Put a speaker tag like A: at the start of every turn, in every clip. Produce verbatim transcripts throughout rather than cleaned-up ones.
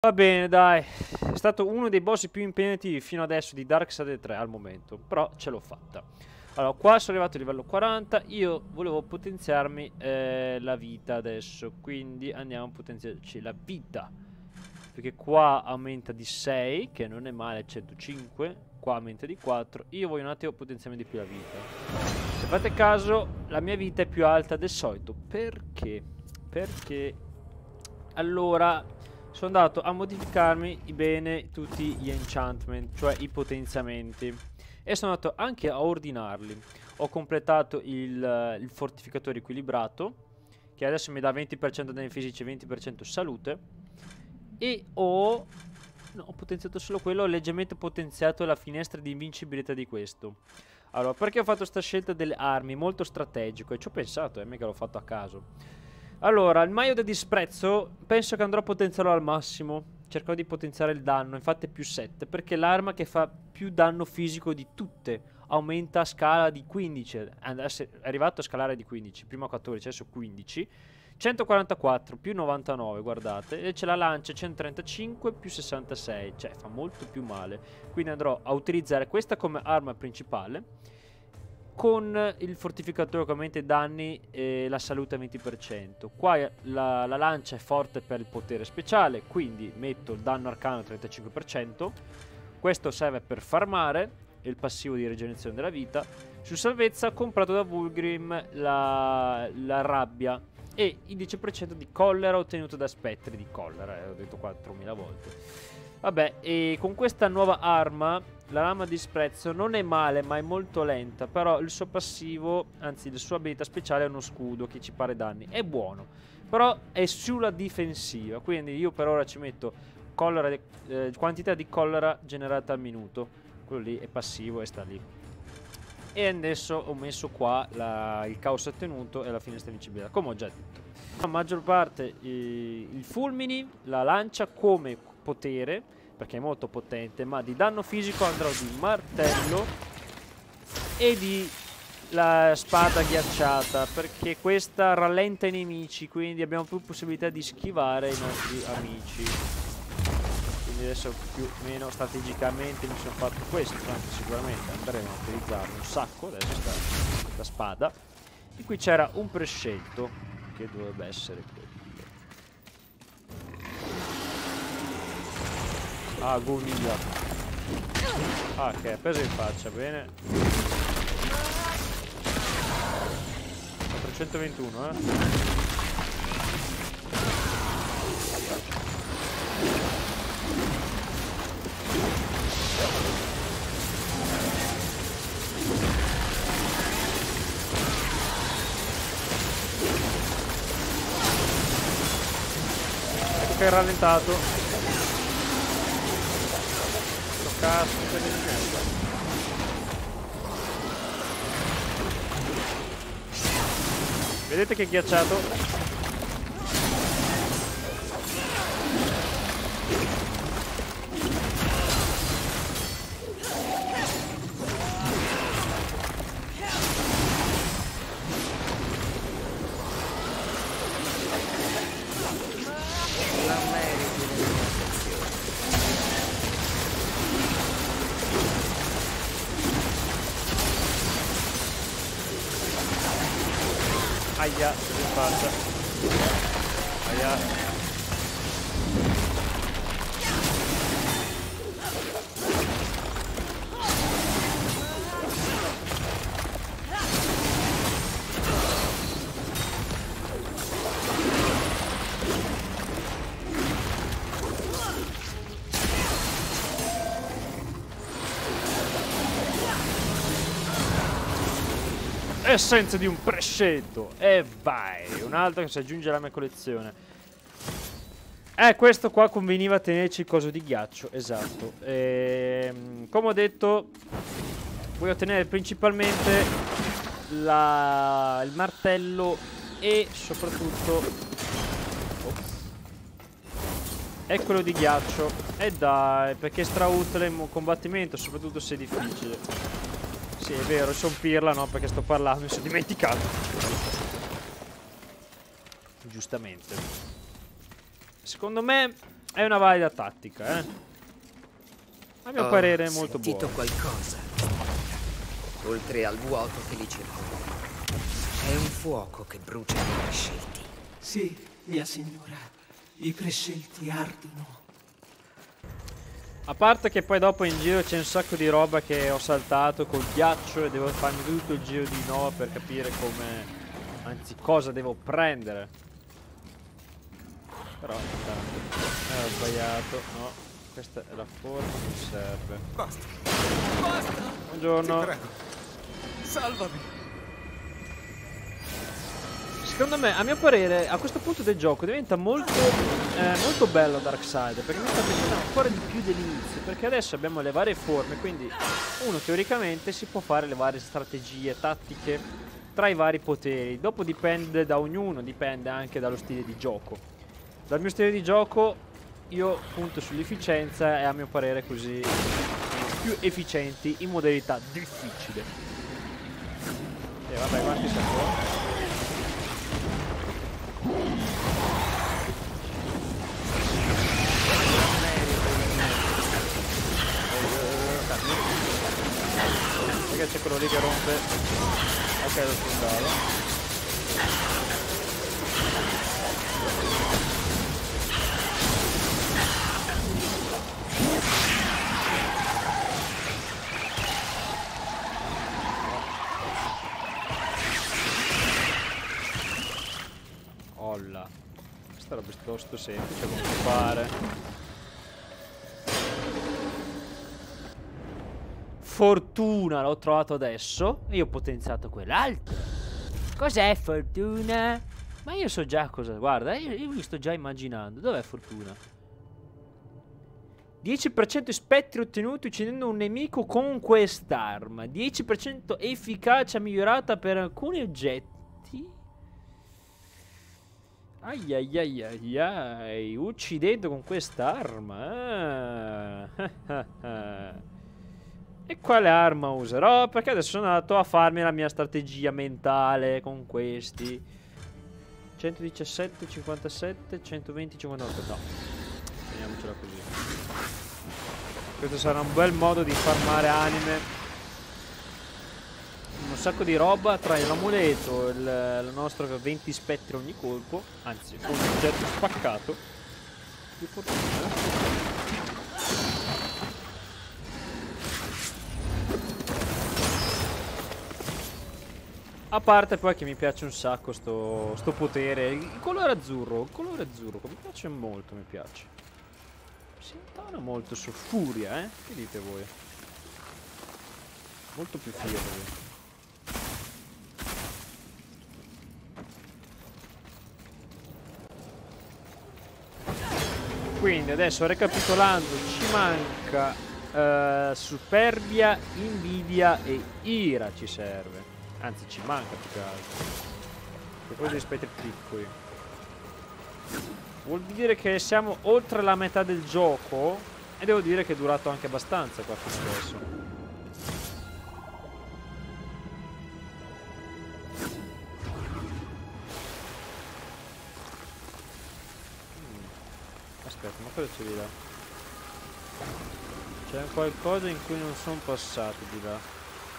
A: Va bene, dai. È stato uno dei boss più impegnativi fino adesso di Darkseid tre al momento. Però ce l'ho fatta. Allora, qua sono arrivato a livello quaranta. Io volevo potenziarmi eh, la vita adesso. Quindi andiamo a potenziarci la vita. Perché qua aumenta di sei, che non è male, centocinque. Qua aumenta di quattro. Io voglio un attimo potenziarmi di più la vita. Se fate caso, la mia vita è più alta del solito. Perché? Perché allora sono andato a modificarmi bene tutti gli enchantment, cioè i potenziamenti, e sono andato anche a ordinarli. Ho completato il, il fortificatore equilibrato, che adesso mi dà venti per cento danni fisici e venti per cento salute, e ho, no, ho potenziato solo quello. Ho leggermente potenziato la finestra di invincibilità di questo. Allora, perché ho fatto questa scelta delle armi? Molto strategico, e ci ho pensato, eh, mica l'ho fatto a caso. Allora, il maio da disprezzo penso che andrò a potenziarlo al massimo. Cercherò di potenziare il danno, infatti è più sette, perché l'arma che fa più danno fisico di tutte aumenta a scala di quindici. Adesso è arrivato a scalare di quindici, prima quattordici, adesso quindici. centoquarantaquattro più novantanove, guardate. E c'è la lancia centotrentacinque più sessantasei, cioè fa molto più male. Quindi andrò a utilizzare questa come arma principale, con il fortificatore che aumenta i danni e la salute al venti per cento. Qua la, la lancia è forte per il potere speciale, quindi metto il danno arcano al trentacinque per cento. Questo serve per farmare, il passivo di rigenerazione della vita. Su salvezza ho comprato da Vulgrim la, la rabbia e il dieci per cento di collera ottenuto da spettri di collera, eh, ho detto quattromila volte. Vabbè, e con questa nuova arma, la lama di disprezzo, non è male, ma è molto lenta. Però il suo passivo, anzi la sua abilità speciale è uno scudo che ci pare danni. È buono, però è sulla difensiva. Quindi io per ora ci metto collera, eh, quantità di collera generata al minuto. Quello lì è passivo e sta lì. E adesso ho messo qua la, il caos ottenuto e la finestra invincibilità, come ho già detto. La maggior parte eh, il fulmini, la lancia come potere, perché è molto potente, ma di danno fisico andrò di martello e di la spada ghiacciata, perché questa rallenta i nemici, quindi abbiamo più possibilità di schivare i nostri amici. Quindi adesso più o meno strategicamente mi sono fatto questo, anche sicuramente andremo a utilizzarlo un sacco adesso sta, questa spada. E qui c'era un prescelto che dovrebbe essere quello. Agonia. Ah, ok, preso in faccia, bene. quattrocentoventuno, eh. Ecco che è rallentato. Cazzo, vedete che ghiacciato? Aia, se ne faccia. Aia. Essenza di un prescelto. E vai, un altro che si aggiunge alla mia collezione. Eh, questo qua conveniva tenerci il coso di ghiaccio. Esatto. Ehm, come ho detto, voglio ottenere principalmente la, il martello e soprattutto oh, è quello di ghiaccio. E dai, perché è strautile in combattimento, soprattutto se è difficile. Sì, è vero, sono pirla, no? Perché sto parlando, mi sono dimenticato. Giustamente. Secondo me è una valida tattica, eh. A mio
B: Ho
A: parere è molto buono.
B: Ho sentito qualcosa, oltre al vuoto che li circonda. È un fuoco che brucia i prescelti.
C: Sì, mia signora, i prescelti ardono.
A: A parte che poi dopo in giro c'è un sacco di roba che ho saltato col ghiaccio e devo farmi tutto il giro di nuovo per capire come, anzi cosa devo prendere. Però intanto eh, ho sbagliato, no, questa è la forma che mi serve.
D: Basta, basta!
A: Buongiorno.
D: Ti prego, salvami!
A: Secondo me, a mio parere, a questo punto del gioco diventa molto, eh, molto bello Darkseid, perché mi sta piacendo ancora di più dell'inizio, perché adesso abbiamo le varie forme, quindi uno teoricamente si può fare le varie strategie, tattiche tra i vari poteri. Dopo dipende da ognuno, dipende anche dallo stile di gioco. Dal mio stile di gioco io punto sull'efficienza e a mio parere così più efficienti in modalità difficile. E vabbè, quanti sono? Perché c'è quello lì che rompe. Ok, lo sfondavo. Olla. Questa roba è piuttosto semplice come pare. Fortuna l'ho trovato adesso e io ho potenziato quell'altro. Cos'è fortuna? Ma io so già cosa. Guarda, io, io mi sto già immaginando. Dov'è fortuna? dieci per cento spettri ottenuti uccidendo un nemico con quest'arma. dieci per cento efficacia migliorata per alcuni oggetti. Ai ai ai ai ai. Uccidendo con quest'arma. Ah. E quale arma userò? Perché adesso sono andato a farmi la mia strategia mentale con questi. centodiciassette, cinquantasette, centoventi, cinquantotto. No. Teniamocela così. Questo sarà un bel modo di farmare anime. Un sacco di roba tra l'amuleto e il, il nostro venti spettri ogni colpo. Anzi, un oggetto spaccato. Di fortuna. A parte poi che mi piace un sacco sto, sto potere. Il colore azzurro. Il colore azzurro mi piace molto, mi piace. Si intona molto su furia, eh? Che dite voi? Molto più fiero. Quindi adesso recapitolando ci manca uh, superbia, invidia e ira ci serve. Anzi ci manca più che altro. E poi degli spettri piccoli. Vuol dire che siamo oltre la metà del gioco. E devo dire che è durato anche abbastanza qua fino adesso. hmm. Aspetta, ma cosa c'è di là? C'è qualcosa in cui non sono passato di là.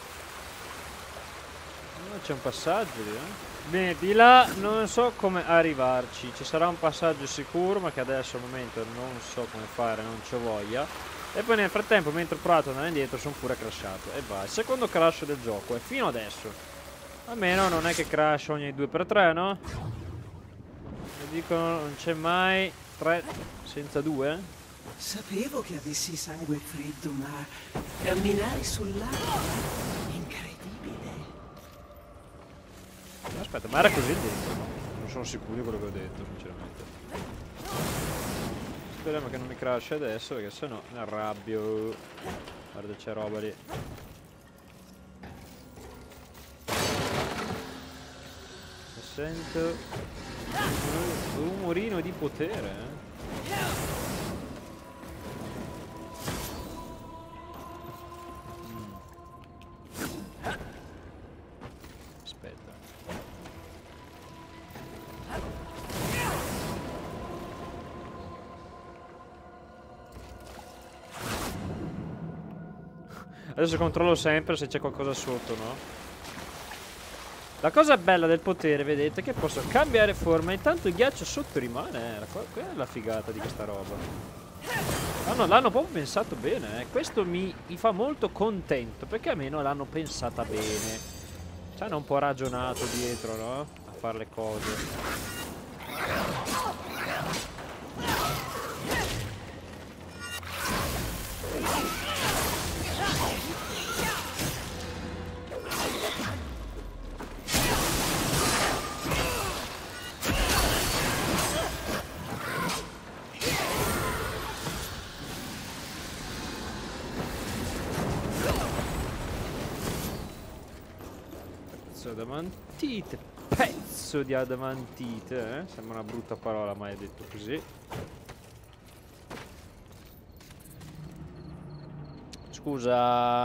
A: C'è un passaggio lì, eh? Bene, di là non so come arrivarci. Ci sarà un passaggio sicuro, ma che adesso al momento non so come fare, non c'ho voglia. E poi nel frattempo, mentre ho provato ad andare indietro, sono pure crashato. E vai, secondo crash del gioco, e fino adesso. Almeno non è che crash ogni due per tre, no? Mi dicono non c'è mai tre senza due.
C: Sapevo che avessi sangue freddo, ma camminare sull'acqua...
A: Aspetta, ma era così dentro? Non sono sicuro di quello che ho detto, sinceramente. Speriamo che non mi crash adesso, perché sennò mi arrabbio. Guarda, c'è roba lì. Sento un rumorino di potere, eh? Adesso controllo sempre se c'è qualcosa sotto, no? La cosa bella del potere, vedete, è che posso cambiare forma. Intanto il ghiaccio sotto rimane. Eh. Quella è la figata di questa roba. L'hanno, l'hanno proprio pensato bene. Eh. Questo mi, mi fa molto contento. Perché almeno l'hanno pensata bene. Ci hanno un po' ragionato dietro, no? A fare le cose. Adamantite, pezzo di adamantite, eh? Sembra una brutta parola, mai detto così. Scusa.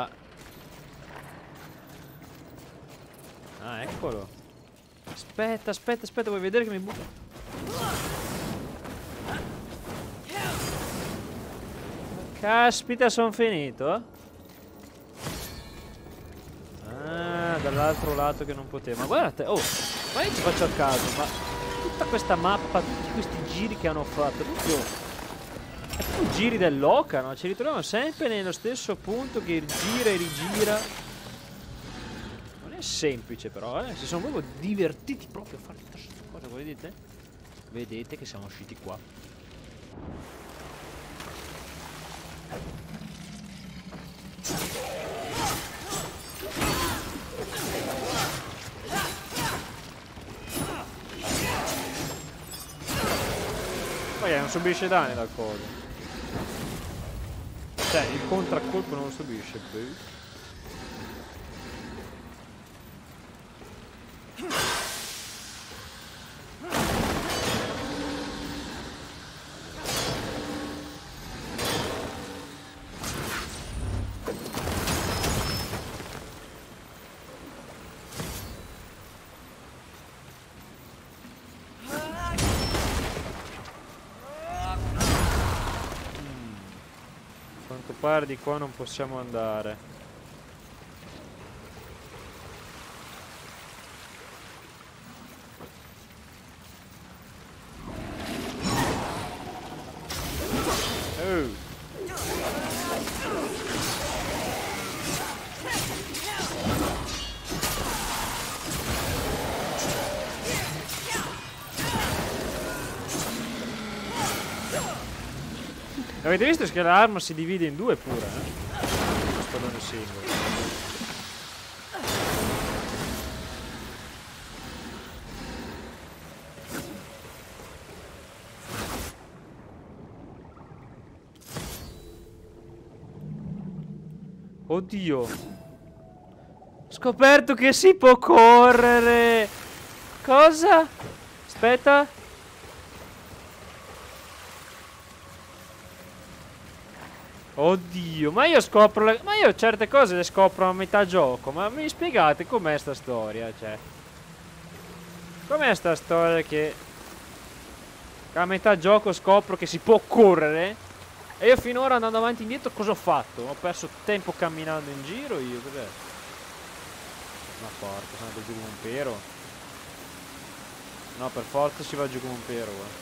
A: Ah, eccolo. Aspetta, aspetta, aspetta, vuoi vedere che mi butto? Caspita, sono finito? Dall'altro lato che non poteva. Ma guardate, oh, ma io ci faccio a caso, ma tutta questa mappa, tutti questi giri che hanno fatto, proprio è più giri dell'oca, no? Ci ritroviamo sempre nello stesso punto che gira e rigira. Non è semplice però, eh. Si sono proprio divertiti proprio a fare tutta questa cosa, voi vedete? Vedete che siamo usciti qua. Non subisce danni dal coso. Cioè il contraccolpo non lo subisce. Di qua non possiamo andare. Oh. Avete visto che l'arma si divide in due pure, eh? Lo spadone singolo. Oddio. Ho scoperto che si può correre. Cosa? Aspetta. Oddio, ma io scopro le... Ma io certe cose le scopro a metà gioco. Ma mi spiegate com'è sta storia, cioè? Com'è sta storia che... a metà gioco scopro che si può correre? E io finora andando avanti e indietro cosa ho fatto? Ho perso tempo camminando in giro io, cos'è? Ma porca, sono andato giù come un pero. No, per forza si va giù come un pero, eh.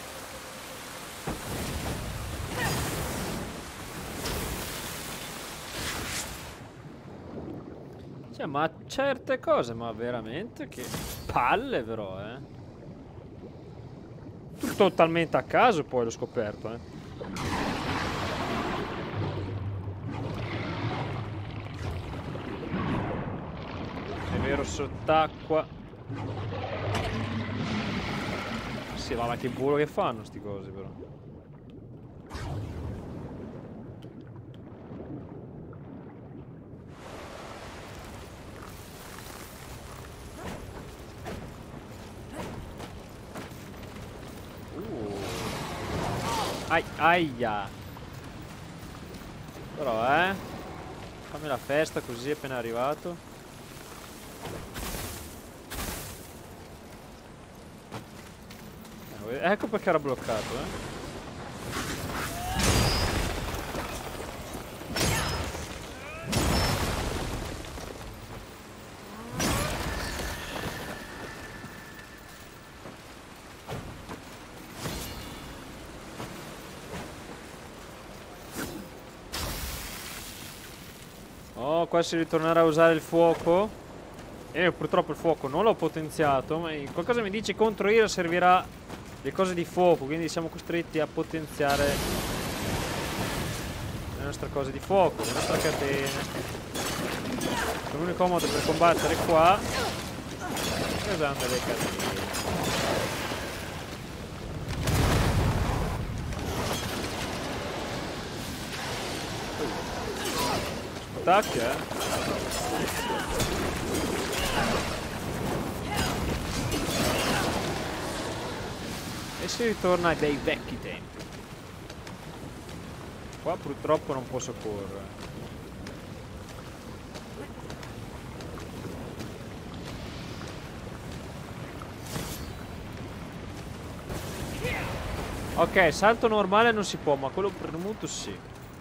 A: Cioè, ma certe cose, ma veramente che palle però, eh. Tutto totalmente a caso poi l'ho scoperto, eh. È vero, sott'acqua. Sì, ma che bulo che fanno sti cose però. Ai, aia. Però eh fammi la festa così appena arrivato. eh, Ecco perché era bloccato, eh Oh, qua si ritornerà a usare il fuoco. E purtroppo il fuoco non l'ho potenziato, ma qualcosa mi dice contro Ira servirà le cose di fuoco, quindi siamo costretti a potenziare le nostre cose di fuoco, le nostre catene. L'unico modo per combattere qua è usando le catene. Attacchi, eh? E si ritorna ai bei vecchi tempi. Qua purtroppo non posso correre. Ok, salto normale non si può, ma quello premuto sì.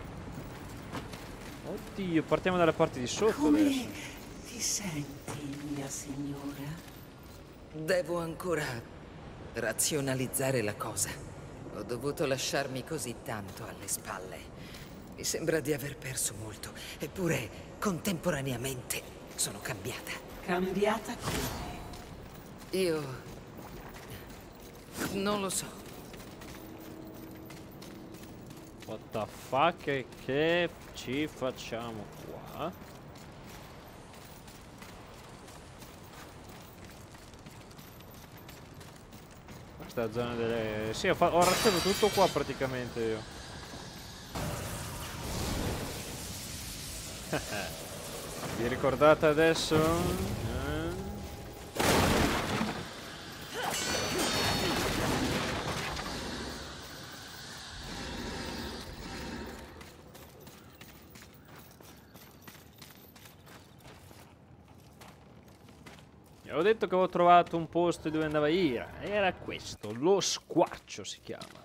A: Oddio, partiamo dalle parti di sotto.
C: Come
A: adesso.
C: ti senti, mia signora?
B: Devo ancora razionalizzare la cosa. Ho dovuto lasciarmi così tanto alle spalle. Mi sembra di aver perso molto. Eppure, contemporaneamente, sono cambiata.
C: Cambiata come?
B: Io... non lo so.
A: What the fuck, che, che ci facciamo qua? Questa zona delle... Sì, ho, ho razziato tutto qua praticamente io. Vi ricordate adesso? Eh? Ho detto che avevo trovato un posto dove andava Ira. Era questo, lo squarcio si chiama.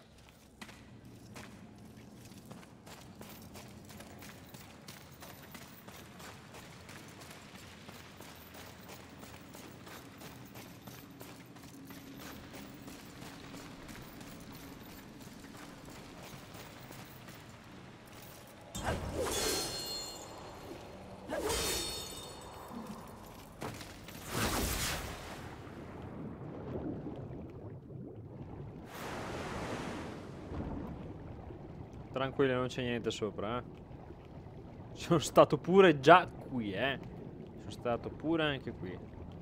A: Tranquillo, non c'è niente sopra, eh. Sono stato pure già qui, eh. Sono stato pure anche qui.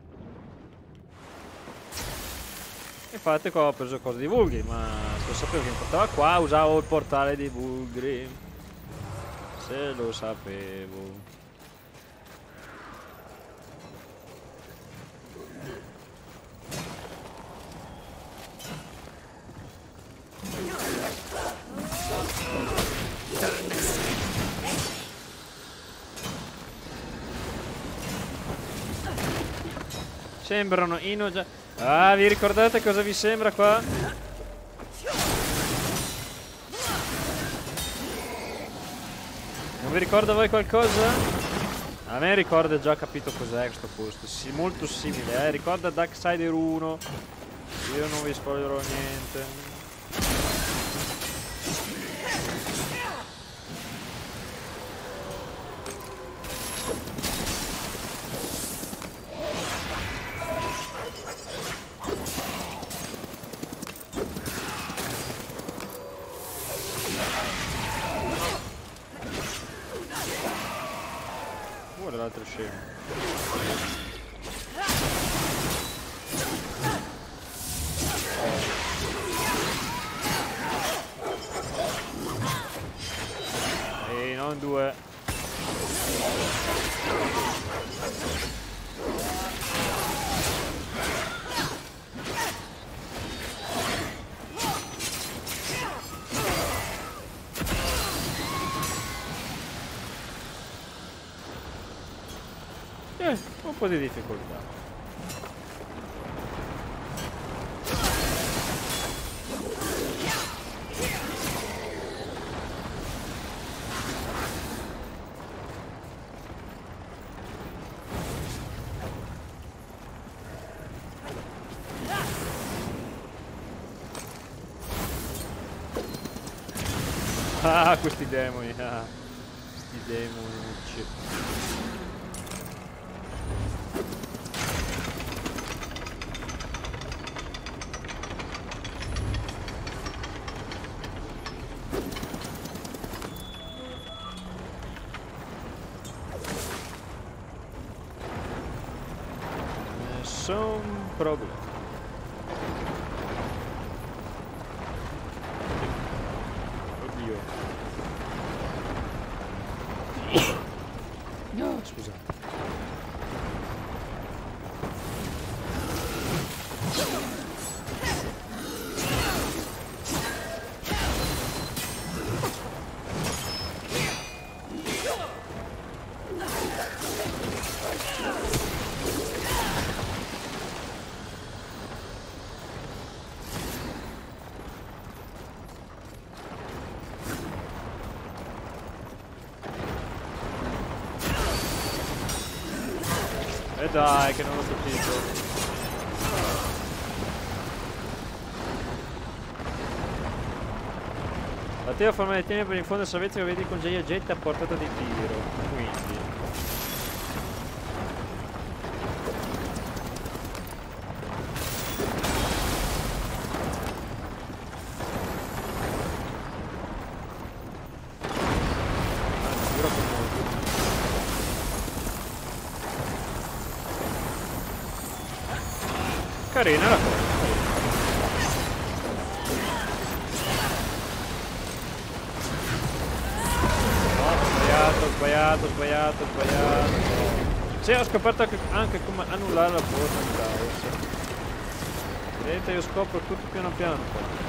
A: Infatti qua ho preso cose di Vulgri, ma se lo sapevo che mi portava qua, usavo il portale di Vulgri. Se lo sapevo. Sembrano inogia... Ah, vi ricordate cosa vi sembra qua? Non vi ricorda voi qualcosa? A me ricorda, già capito cos'è questo posto. Sì, molto simile, eh. Ricorda Darksider uno. Io non vi spoilerò niente. L'altro scemo. E non due. Eh, un po' di difficoltà. Ah, questi demoni, ah. Sti sti demonucci. Nessun problema. No, scusate. E dai, che non l'ho capito. La teva forma di tempo per infondere salvezza che vedi con gli agenti a portata di tiro. Quindi carina la cosa. No, sbagliato, sbagliato, sbagliato. Sì, ho scoperto anche, anche come annullare la porta in caos. Vedete, io scopro tutto piano piano qua.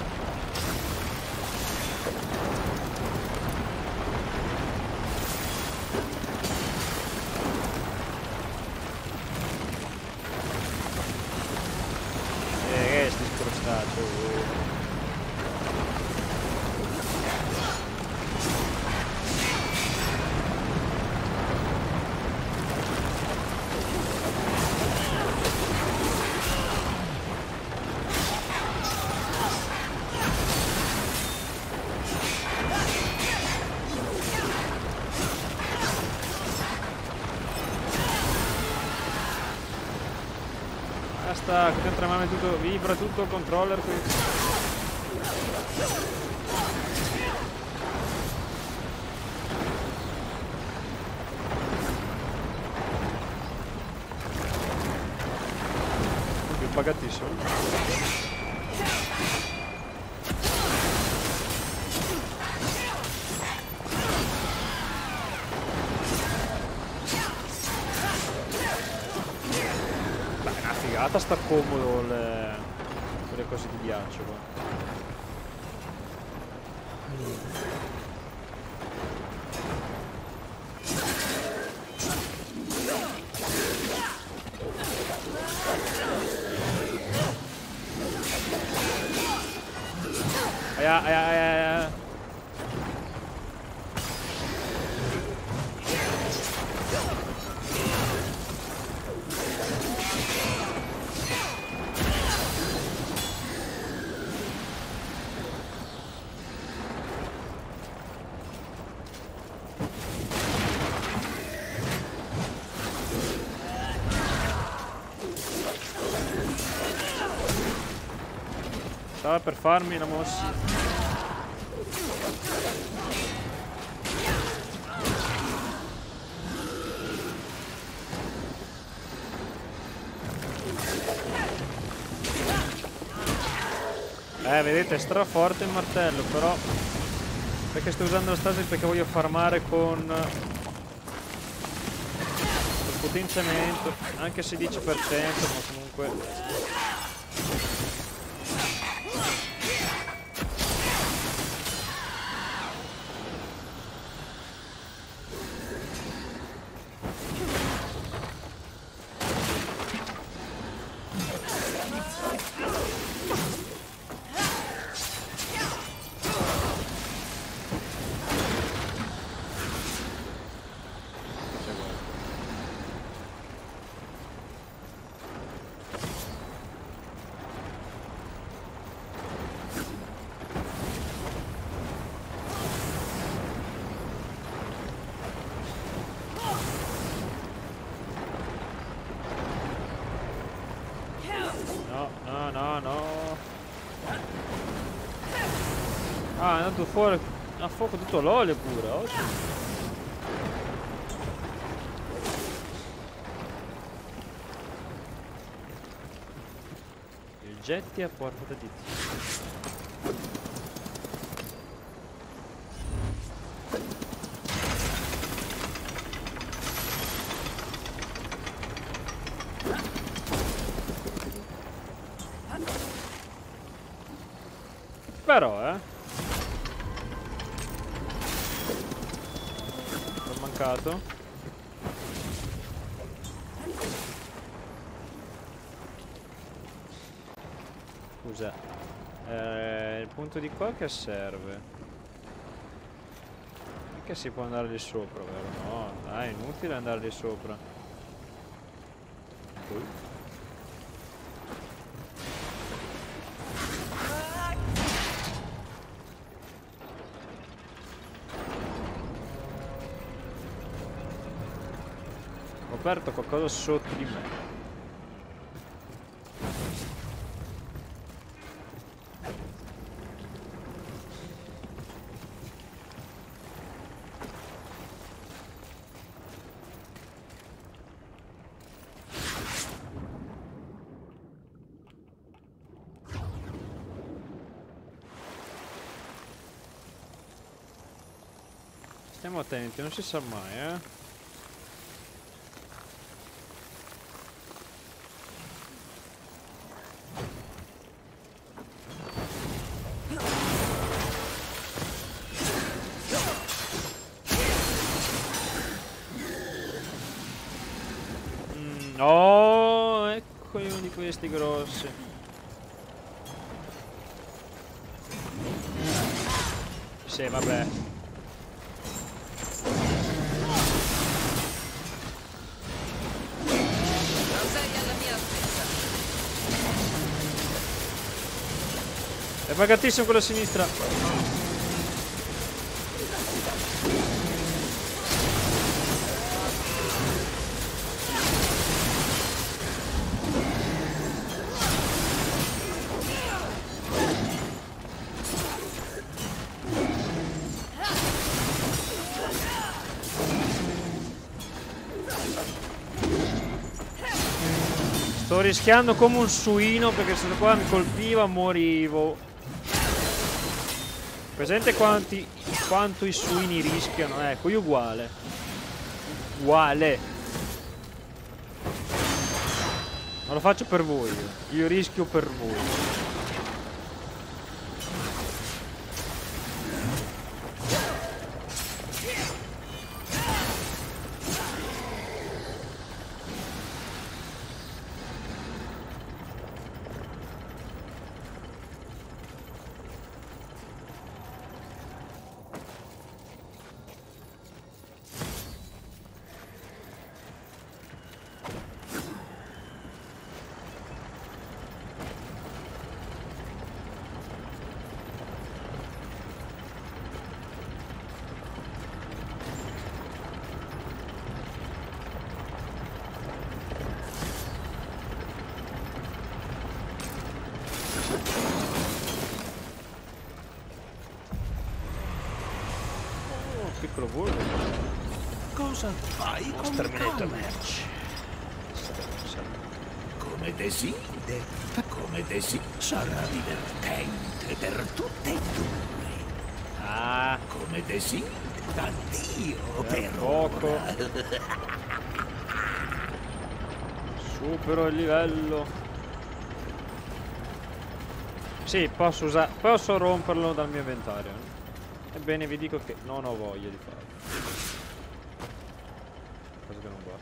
A: Basta, che tremame tutto, vibra tutto il controller qui. Più pagatissimo. Sta comodo le, le cose di ghiaccio qua. Aia, aia, aia, aia. Stava per farmi una mossa. Eh, vedete, è straforte il martello, però perché sto usando la stasi perché voglio farmare con il potenziamento, anche se dieci per cento, ma comunque buttato fuori a fuoco tutto l'olio pure. Ottimo. Il getti a portata di Dio. Però, eh. L'ho mancato. Scusa. Eh, il punto di qua che serve? Mica si può andare lì sopra, vero? No, dai, è inutile andare lì sopra. Uh. Ho aperto qualcosa sotto di me. Stiamo attenti, non si sa mai, eh. Oh, ecco uno di questi grossi. Sì, vabbè.
B: Non sei alla mia altezza.
A: È pagatissimo quello a sinistra. Sto rischiando come un suino perché se qua mi colpiva morivo. Presente quanti, quanto i suini rischiano? Ecco, io uguale. Uguale. Ma lo faccio per voi. Io rischio per voi. Piccolo volo.
C: Cosa fai con
E: Sterminato
C: calma?
E: merci.
C: Come desideri, come desideri. Sarà divertente per tutte e due.
A: Ah,
C: Come desideri. Addio per
A: poco.
C: ora.
A: Supero il livello. Sì, posso usare. Posso romperlo dal mio inventario. Ebbene vi dico che non ho voglia di farlo. Cosa che non guardo.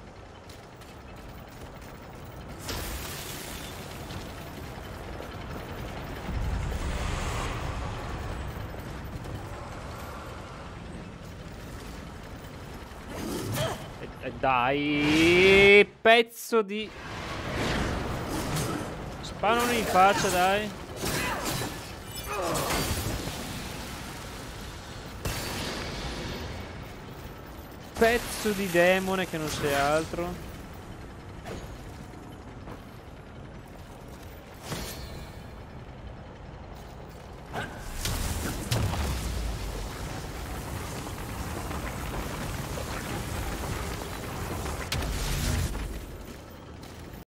A: E, e dai, pezzo di... Sparano in faccia, dai. Pezzo di demone che non sei altro.